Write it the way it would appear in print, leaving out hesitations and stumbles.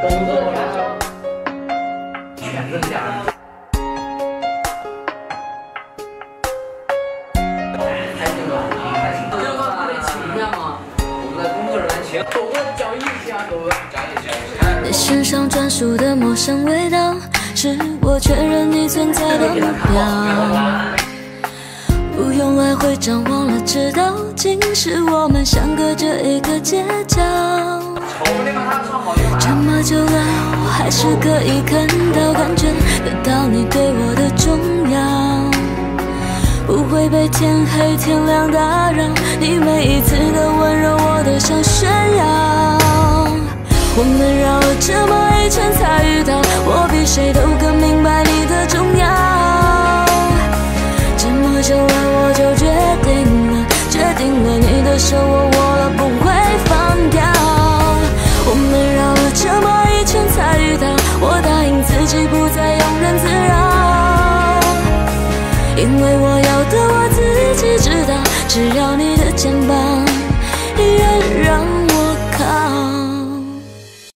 工作了，全是这样。还行吧，还行。这个特别轻量嘛，我们的工作人员请多多教育一下，多多教育一下。 你身上专属的陌生味道，是我确认你存在的目标。不用来回张望了，知道竟是我们相隔着一个街角。这么久了，我还是可以看到、感觉得到你对我的重要，不会被天黑天亮打扰。你每一次的温柔，我都想炫耀。我们绕了这么一圈才遇到，我比谁都更明白你的重要。这么久了，我就决定了，你的手我握了，不会放掉。我们绕了这么一圈才遇到，我答应自己不再庸人自扰，因为我要的我自己知道，只要你的肩膀